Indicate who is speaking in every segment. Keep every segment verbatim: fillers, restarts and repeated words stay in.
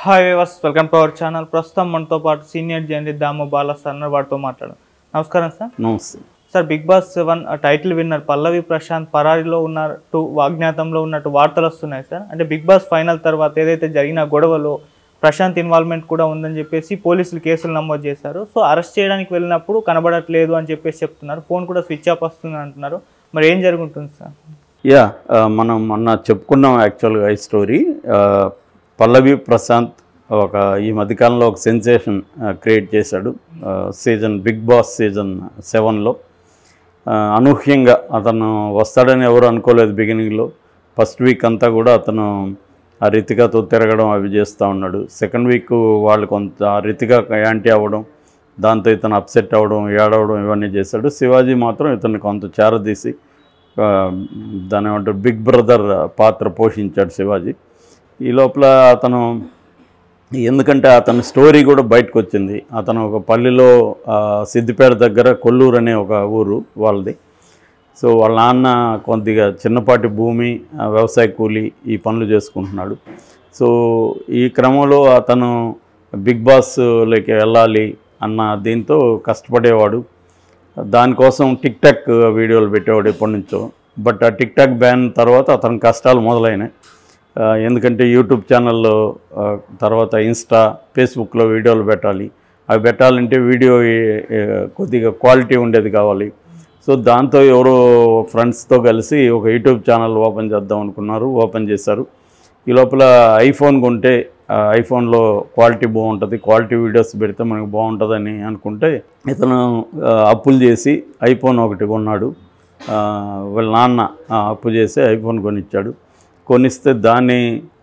Speaker 1: Hi viewers, welcome to our channel. ప్రస్తుతం మనతో పాటు senior journalist Damu Bala sir వారితో మాట్లాడారు. నమస్కారం సార్.
Speaker 2: నమస్తే
Speaker 1: sir, Bigg Boss seven title winner Pallavi Prashanth పరారీలో ఉన్నట్టు వాగ్ఞాతంలో ఉన్నట్టు వార్తలు వస్తున్నాయి సార్. అంటే బిగ్ బాస్ ఫైనల్ తర్వాత ఏదైతే జరిగిన గొడవలో ప్రశాంత్ ఇన్వాల్వ్మెంట్ కూడా ఉందని చెప్పేసి పోలీసులు కేసులు నమోదు చేశారు. సో అరెస్ట్ చేయడానికి వెళ్ళినప్పుడు కనబడట్లేదు అని చెప్పేసి చెప్తున్నారు. ఫోన్ కూడా స్విచ్ ఆఫ్ వస్తుంది అంటున్నారు. మరి ఏం జరుగుతుంది సార్?
Speaker 2: యా మనం మొన్న చెప్పుకున్నాం యాక్చువల్గా ఈ స్టోరీ. పల్లవి ప్రశాంత్ ఒక ఈ మధ్యకాలంలో ఒక సెన్సేషన్ క్రియేట్ చేశాడు. సీజన్ బిగ్ బాస్ సీజన్ సెవెన్లో అనూహ్యంగా అతను వస్తాడని ఎవరు అనుకోలేదు. బిగినింగ్లో ఫస్ట్ వీక్ అంతా కూడా అతను ఆ రితికాతో తిరగడం అవి చేస్తూ ఉన్నాడు. సెకండ్ వీక్ వాళ్ళు కొంత ఆ రితికా యాంటీ అవ్వడం, దాంతో ఇతను అప్సెట్ అవ్వడం, ఏడవడం ఇవన్నీ చేశాడు. శివాజీ మాత్రం ఇతన్ని కొంత చేరదీసి దాని ఏమంటారు బిగ్ బ్రదర్ పాత్ర పోషించాడు శివాజీ. ఈ లోపల అతను ఎందుకంటే అతని స్టోరీ కూడా బయటకు వచ్చింది. అతను ఒక పల్లెలో సిద్దిపేట దగ్గర కొల్లూరు అనే ఒక ఊరు వాళ్ళది. సో వాళ్ళ నాన్న కొద్దిగా చిన్నపాటి భూమి, వ్యవసాయ కూలి ఈ పనులు చేసుకుంటున్నాడు. సో ఈ క్రమంలో అతను బిగ్ బాస్లోకి వెళ్ళాలి అన్న దీంతో కష్టపడేవాడు. దానికోసం టిక్ టాక్ వీడియోలు పెట్టేవాడు ఎప్పటి నుంచో. బట్ ఆ టిక్ టాక్ బ్యాన్ తర్వాత అతని కష్టాలు మొదలైనాయి. ఎందుకంటే యూట్యూబ్ ఛానల్లో తర్వాత ఇన్స్టా ఫేస్బుక్లో వీడియోలు పెట్టాలి. అవి పెట్టాలంటే వీడియో కొద్దిగా క్వాలిటీ ఉండేది కావాలి. సో దాంతో ఎవరో ఫ్రెండ్స్తో కలిసి ఒక యూట్యూబ్ ఛానల్ ఓపెన్ చేద్దాం అనుకున్నారు. ఓపెన్ చేశారు. ఈ లోపల ఐఫోన్ కొంటే ఐఫోన్లో క్వాలిటీ బాగుంటుంది, క్వాలిటీ వీడియోస్ పెడితే మనకు బాగుంటుందని అనుకుంటే ఇతను అప్పులు చేసి ఐఫోన్ ఒకటి కొన్నాడు. వాళ్ళ నాన్న అప్పు చేసి ఐఫోన్ కొనిచ్చాడు. కొనిస్తే దాన్ని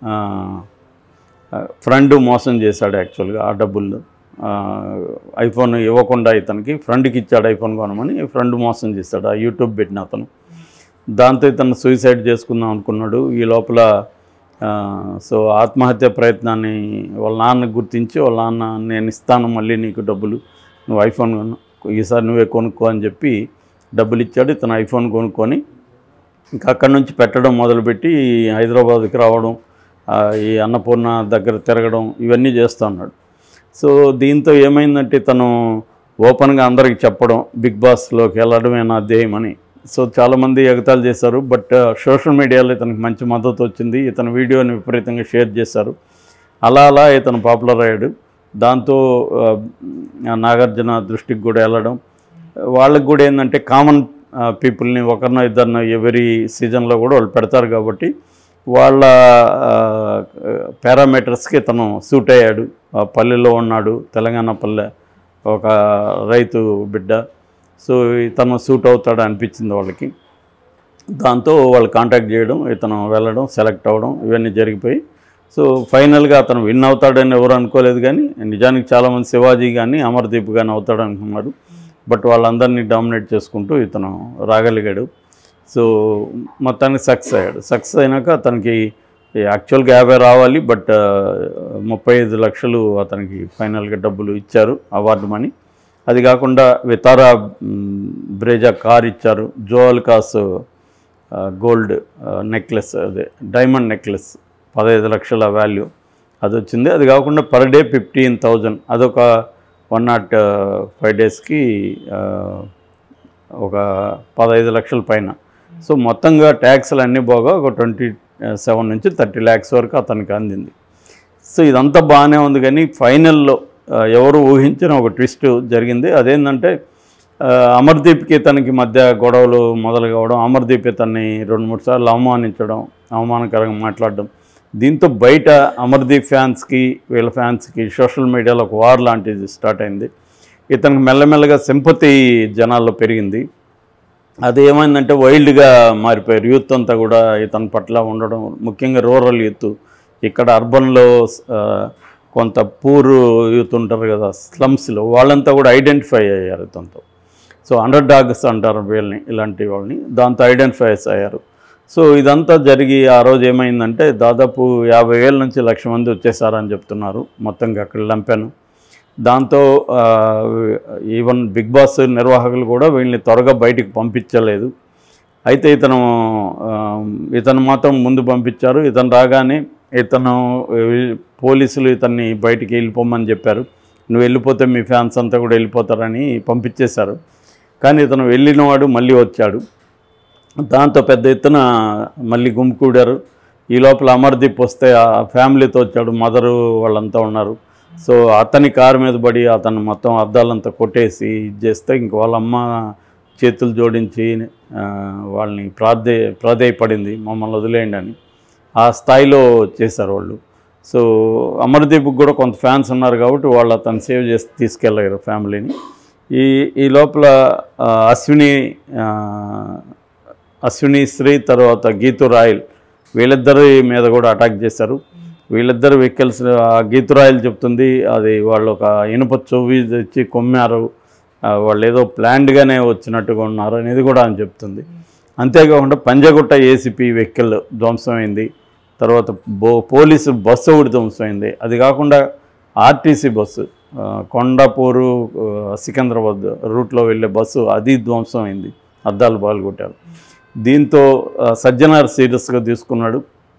Speaker 2: ఫ్రెండ్ మోసం చేశాడు. యాక్చువల్గా ఆ డబ్బులు ఐఫోన్ ఇవ్వకుండా ఇతనికి ఫ్రెండ్కి ఇచ్చాడు ఐఫోన్ కొనమని. ఫ్రెండ్ మోసం చేశాడు ఆ యూట్యూబ్ పెట్టిన అతను. దాంతో ఇతను సూసైడ్ చేసుకుందాం అనుకున్నాడు. ఈ లోపల సో ఆత్మహత్య ప్రయత్నాన్ని వాళ్ళ నాన్న గుర్తించి వాళ్ళ నాన్న నేను ఇస్తాను మళ్ళీ నీకు డబ్బులు, నువ్వు ఐఫోన్ కొను, ఈసారి నువ్వే కొనుక్కో అని చెప్పి డబ్బులు ఇచ్చాడు. ఇతను ఐఫోన్ కొనుక్కొని ఇంకా అక్కడి నుంచి పెట్టడం మొదలుపెట్టి హైదరాబాద్కి రావడం, ఈ అన్నపూర్ణ దగ్గర తిరగడం ఇవన్నీ చేస్తూ ఉన్నాడు. సో దీంతో ఏమైందంటే తను ఓపెన్గా అందరికి చెప్పడం బిగ్ బాస్లోకి వెళ్ళడమే నా ధ్యేయం అని. సో చాలామంది ఎగతాళి చేశారు. బట్ సోషల్ మీడియాలో ఇతనికి మంచి మద్దతు వచ్చింది. ఇతని వీడియోని విపరీతంగా షేర్ చేశారు. అలా అలా ఇతను పాపులర్ అయ్యాడు. దాంతో నాగార్జున దృష్టికి కూడా వెళ్ళడం, వాళ్ళకి కూడా ఏంటంటే కామన్ పీపుల్ని ఒకరినో ఇద్దరినో ఎవరి సీజన్లో కూడా వాళ్ళు పెడతారు కాబట్టి వాళ్ళ పారామీటర్స్కి తను సూట్ అయ్యాడు. పల్లెలో ఉన్నాడు, తెలంగాణ పల్లె, ఒక రైతు బిడ్డ. సో ఇతను సూట్ అవుతాడు అనిపించింది వాళ్ళకి. దాంతో వాళ్ళు కాంటాక్ట్ చేయడం, ఇతను వెళ్ళడం, సెలెక్ట్ అవ్వడం ఇవన్నీ జరిగిపోయి సో ఫైనల్గా అతను విన్ అవుతాడని ఎవరు అనుకోలేదు. కానీ నిజానికి చాలామంది శివాజీ కానీ అమర్దీప్ కానీ అవుతాడు అనుకున్నారు. బట్ వాళ్ళందరినీ డామినేట్ చేసుకుంటూ ఇతను రాగలిగాడు. సో మొత్తానికి సక్సెస్ అయ్యాడు. సక్సెస్ అయినాక అతనికి యాక్చువల్గా యాభై రావాలి, బట్ ముప్పై ఐదు లక్షలు అతనికి ఫైనల్గా డబ్బులు ఇచ్చారు, అవార్డు మనీ. అది కాకుండా వితారా బ్రేజా కార్ ఇచ్చారు. జోవల్కాస్ గోల్డ్ నెక్లెస్, అదే డైమండ్ నెక్లెస్ పదహైదు లక్షల వాల్యూ అది వచ్చింది. అది కాకుండా పర్ డే ఫిఫ్టీన్ థౌజండ్ అదొక వన్ నాట్ ఫైవ్ డేస్కి ఒక పదహైదు లక్షల పైన. సో మొత్తంగా ట్యాక్స్లు అన్నీ పోగా ఒక ట్వంటీ సెవెన్ నుంచి థర్టీ ల్యాక్స్ వరకు అతనికి అందింది. సో ఇదంతా బాగానే ఉంది. కానీ ఫైనల్లో ఎవరు ఊహించిన ఒక ట్విస్ట్ జరిగింది. అదేంటంటే అమర్దీప్కి ఇతనికి మధ్య గొడవలు మొదలు కావడం, అమర్దీప్ ఇతన్ని రెండు మూడు సార్లు అవమానించడం, అవమానకరంగా మాట్లాడడం. దీంతో బయట అమర్దీప్ ఫ్యాన్స్కి వీళ్ళ ఫ్యాన్స్కి సోషల్ మీడియాలో ఒక వార్ లాంటిది స్టార్ట్ అయింది. ఇతనికి మెల్లమెల్లగా సింపతి జనాల్లో పెరిగింది. అది ఏమైందంటే వైల్డ్గా మారిపోయారు. యూత్ అంతా కూడా ఇతని పట్ల ఉండడం, ముఖ్యంగా రూరల్ యూత్. ఇక్కడ అర్బన్లో కొంత పూర్ యూత్ ఉంటారు కదా స్లమ్స్లో, వాళ్ళంతా కూడా ఐడెంటిఫై అయ్యారు ఇతనితో. సో అండర్ డాగ్స్ అంటారు వీళ్ళని, ఇలాంటి వాళ్ళని. దాంతో ఐడెంటిఫై అయ్యారు. సో ఇదంతా జరిగి ఆ రోజు ఏమైందంటే దాదాపు యాభై వేల నుంచి లక్ష మంది వచ్చేసారని చెప్తున్నారు మొత్తంగా అక్కడ లంపాను. దాంతో ఈవెన్ బిగ్ బాస్ నిర్వాహకులు కూడా వీళ్ళని త్వరగా బయటికి పంపించలేదు. అయితే ఇతను ఇతను మాత్రం ముందు పంపించారు. ఇతను రాగానే ఇతను పోలీసులు ఇతన్ని బయటికి వెళ్ళిపోమని చెప్పారు. నువ్వు వెళ్ళిపోతే మీ ఫ్యాన్స్ అంతా కూడా వెళ్ళిపోతారని పంపించేశారు. కానీ ఇతను వెళ్ళినవాడు మళ్ళీ వచ్చాడు. దాంతో పెద్ద ఎత్తున మళ్ళీ గుమికూడారు. ఈ లోపల అమర్దీప్ వస్తే ఆ ఫ్యామిలీతో వచ్చాడు, మదరు వాళ్ళంతా ఉన్నారు. సో అతని కారు మీద పడి అతను మొత్తం అద్దాలంతా కొట్టేసి ఇది చేస్తే ఇంక వాళ్ళ అమ్మ చేతులు జోడించి వాళ్ళని ప్రాధే ప్రాధేయపడింది, మమ్మల్ని వదిలేయండి అని. ఆ స్థాయిలో చేశారు వాళ్ళు. సో అమర్దీప్కి కూడా కొంత ఫ్యాన్స్ ఉన్నారు కాబట్టి వాళ్ళు అతను సేవ్ చేసి తీసుకెళ్ళారు ఫ్యామిలీని. ఈ ఈ లోపల అశ్విని అశ్విని శ్రీ తర్వాత గీతు రాయల్ వీళ్ళిద్దరి మీద కూడా అటాక్ చేశారు. వీళ్ళిద్దరు వెహికల్స్ గీతు రాయల్ చెప్తుంది అది వాళ్ళు ఒక ఇనుప చెవి తెచ్చి కొమ్మారు, వాళ్ళు ఏదో ప్లాన్డ్గానే వచ్చినట్టుగా ఉన్నారు అనేది కూడా అని చెప్తుంది. అంతేకాకుండా పంజగుట్ట ఏసీపీ వెహికల్ ధ్వంసమైంది. తర్వాత బో పోలీసు బస్సు ఒకటి ధ్వంసమైంది. అది కాకుండా ఆర్టీసీ బస్సు కొండాపూరు సికింద్రాబాద్ రూట్లో వెళ్ళే బస్సు అది ధ్వంసమైంది, అద్దాలు పాల్గొట్టారు. దీంతో సజ్జనార్ సీరియస్గా తీసుకున్నాడు.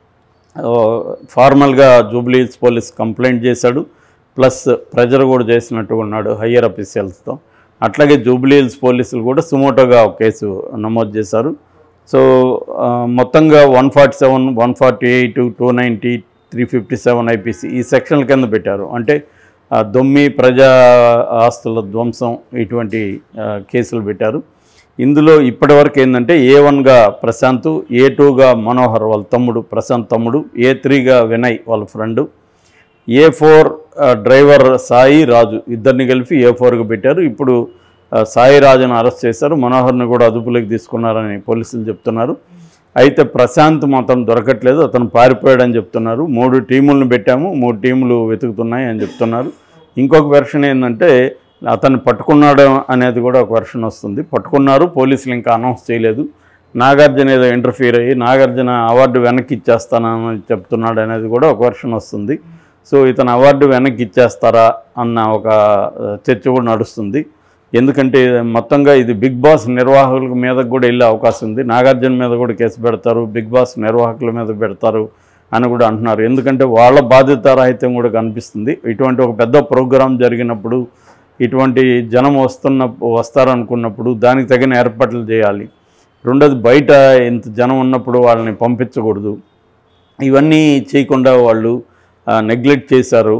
Speaker 2: ఫార్మల్గా జూబ్లీ హిల్స్ పోలీస్ కంప్లైంట్ చేశాడు, ప్లస్ ప్రెజర్ కూడా చేసినట్టుగా ఉన్నాడు హయ్యర్ అఫీషియల్స్తో. అట్లాగే జూబ్లీ హిల్స్ పోలీసులు కూడా సుమోటోగా ఒక కేసు నమోదు చేశారు. సో మొత్తంగా one forty seven one forty eight two ninety three fifty seven IPC ఈ సెక్షన్ల కింద పెట్టారు. అంటే దొమ్మి, ప్రజా ఆస్తుల ధ్వంసం ఇటువంటి కేసులు పెట్టారు. ఇందులో ఇప్పటివరకు ఏంటంటే ఏ వన్గా ప్రశాంత్, ఏ టూగా మనోహర్ వాళ్ళ తమ్ముడు ప్రశాంత్ తమ్ముడు, ఏ త్రీగా వినయ్ వాళ్ళ friend, A four driver Sai Raju ఇద్దరిని కలిపి ఏ ఫోర్గా పెట్టారు. ఇప్పుడు సాయి రాజును అరెస్ట్ చేశారు, మనోహర్ని కూడా అదుపులోకి తీసుకున్నారని పోలీసులు చెప్తున్నారు. అయితే ప్రశాంత్ మాత్రం దొరకట్లేదు, అతను పారిపోయాడని చెప్తున్నారు. మూడు టీములను పెట్టాము, మూడు టీములు వెతుకుతున్నాయి అని చెప్తున్నారు. ఇంకొక వెర్షన్ ఏంటంటే అతన్ని పట్టుకున్నాడు అనేది కూడా ఒక వెర్షన్ వస్తుంది. పట్టుకున్నారు, పోలీసులు ఇంకా అనౌన్స్ చేయలేదు. నాగార్జున ఏదో ఇంటర్ఫీర్ అయ్యి నాగార్జున అవార్డు వెనక్కి ఇచ్చేస్తానని చెప్తున్నాడు అనేది కూడా ఒక వెర్షన్ వస్తుంది. సో ఇతను అవార్డు వెనక్కి ఇచ్చేస్తారా అన్న ఒక చర్చ కూడా నడుస్తుంది. ఎందుకంటే మొత్తంగా ఇది బిగ్ బాస్ నిర్వాహకుల మీద కూడా వెళ్ళే అవకాశం ఉంది. నాగార్జున మీద కూడా కేసు పెడతారు, బిగ్ బాస్ నిర్వాహకుల మీద పెడతారు అని కూడా అంటున్నారు. ఎందుకంటే వాళ్ళ బాధ్యతారాహిత్యం కూడా కనిపిస్తుంది. ఇటువంటి ఒక పెద్ద ప్రోగ్రాం జరిగినప్పుడు ఇటువంటి జనం వస్తున్న వస్తారనుకున్నప్పుడు దానికి తగిన ఏర్పాట్లు చేయాలి. రెండోది బయట ఇంత జనం ఉన్నప్పుడు వాళ్ళని పంపించకూడదు. ఇవన్నీ చేయకుండా వాళ్ళు నెగ్లెక్ట్ చేశారు.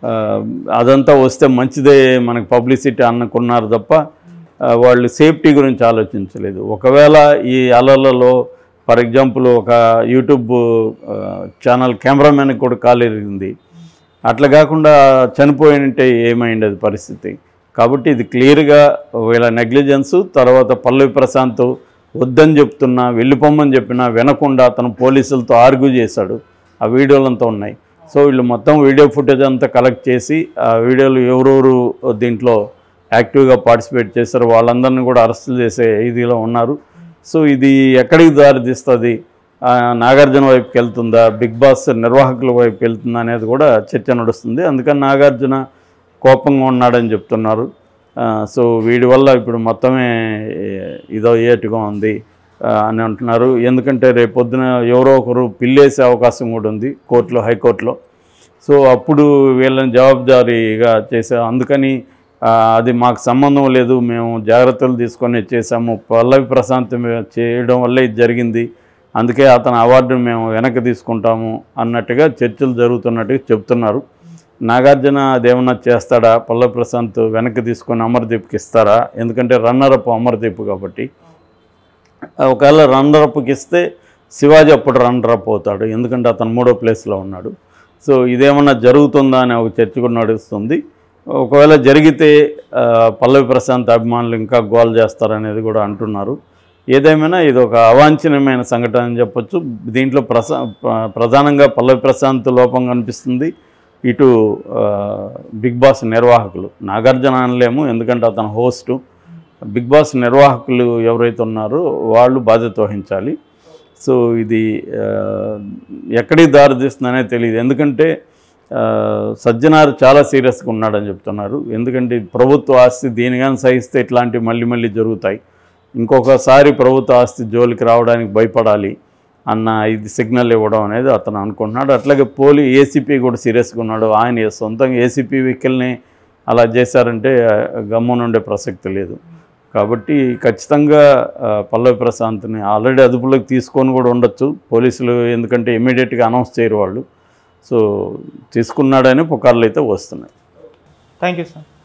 Speaker 2: అదంతా వస్తే మంచిదే మనకు పబ్లిసిటీ అనుకున్నారు తప్ప వాళ్ళు సేఫ్టీ గురించి ఆలోచించలేదు. ఒకవేళ ఈ అలలలో ఫర్ ఎగ్జాంపుల్ ఒక యూట్యూబ్ ఛానల్ కెమెరామెన్కి కూడా కాలు ఎరిగింది, అట్లా కాకుండా చనిపోయినంటే ఏమైంది పరిస్థితి. కాబట్టి ఇది క్లియర్గా వీళ్ళ నెగ్లిజెన్సు. తర్వాత పల్లవి ప్రశాంత్ వద్దని చెప్తున్నా, వెళ్ళిపోమని చెప్పినా వినకుండా అతను పోలీసులతో ఆర్గ్యూ చేశాడు. ఆ వీడియోలంతా ఉన్నాయి. సో వీళ్ళు మొత్తం వీడియో ఫుటేజ్ అంతా కలెక్ట్ చేసి ఆ వీడియోలు ఎవరెవరు దీంట్లో యాక్టివ్గా పార్టిసిపేట్ చేశారు వాళ్ళందరినీ కూడా అరెస్టులు చేసే ఇదిలో ఉన్నారు. సో ఇది ఎక్కడికి దారి తీస్తుంది, నాగార్జున వైపుకి వెళ్తుందా, బిగ్ బాస్ నిర్వాహకుల వైపుకి వెళ్తుందా అనేది కూడా చర్చ నడుస్తుంది. అందుకని నాగార్జున కోపంగా ఉన్నాడని చెప్తున్నారు. సో వీడి వల్ల ఇప్పుడు మొత్తమే ఇదో ఏటుగా ఉంది అని అంటున్నారు. ఎందుకంటే రేపొద్దున ఎవరో ఒకరు పిల్లేసే అవకాశం కూడా ఉంది కోర్టులో, హైకోర్టులో. సో అప్పుడు వీళ్ళని జవాబుదారీగా చేసే అందుకని అది మాకు సంబంధం లేదు, మేము జాగ్రత్తలు తీసుకొని చేసాము, పల్లవి ప్రశాంత్ చేయడం వల్లే ఇది జరిగింది, అందుకే అతని అవార్డును మేము వెనక్కి తీసుకుంటాము అన్నట్టుగా చర్చలు జరుగుతున్నట్టుగా చెప్తున్నారు. నాగార్జున అదేమన్నా చేస్తాడా, పల్లవి ప్రశాంత్ వెనక్కి తీసుకొని అమర్దీప్కి ఇస్తారా? ఎందుకంటే రన్నరప్ అమర్దీప్ కాబట్టి. ఒకవేళ రన్నరప్కి ఇస్తే శివాజీ అప్పుడు రన్నరప్ అవుతాడు, ఎందుకంటే అతను మూడో ప్లేస్లో ఉన్నాడు. సో ఇదేమన్నా జరుగుతుందా అనే ఒక చర్చ కూడా నడుస్తుంది. ఒకవేళ జరిగితే పల్లవి ప్రశాంత్ అభిమానులు ఇంకా గోల్ చేస్తారనేది కూడా అంటున్నారు. ఏదేమైనా ఇది ఒక అవాంఛనీయమైన సంఘటన అని చెప్పొచ్చు. దీంట్లో ప్రసా ప్రధానంగా పల్లవి ప్రశాంత్ లోపం కనిపిస్తుంది. ఇటు బిగ్ బాస్ నిర్వాహకులు, నాగార్జున అనలేము ఎందుకంటే అతను హోస్టు, బిగ్ బాస్ నిర్వాహకులు ఎవరైతే ఉన్నారో వాళ్ళు బాధ్యత వహించాలి. సో ఇది ఎక్కడికి దారితీస్తుందనే తెలియదు. ఎందుకంటే సజ్జనార్ చాలా సీరియస్గా ఉన్నాడని చెప్తున్నారు. ఎందుకంటే ప్రభుత్వ ఆస్తి దీనిగాని సహిస్తే ఇట్లాంటివి మళ్ళీ మళ్ళీ జరుగుతాయి. ఇంకొకసారి ప్రభుత్వ ఆస్తి జోలికి రావడానికి భయపడాలి. అన్న ఇది సిగ్నల్ ఇవ్వడం అనేది అతను అనుకుంటున్నాడు. అట్లాగే పోలీ ఏసీపీ కూడా సీరియస్గా ఉన్నాడు. ఆయన సొంతంగా ఏసీపీ వెహికల్ని అలా చేశారంటే గమ్మున ఉండే ప్రసక్తి లేదు. కాబట్టి ఖచ్చితంగా పల్లవి ప్రశాంత్ని ఆల్రెడీ అదుపులోకి తీసుకొని కూడా ఉండొచ్చు పోలీసులు, ఎందుకంటే ఇమీడియట్గా అనౌన్స్ చేయరు వాళ్ళు. సో తీసుకున్నాడని పుకార్లు అయితే వస్తున్నాయి.
Speaker 1: Thank you sir.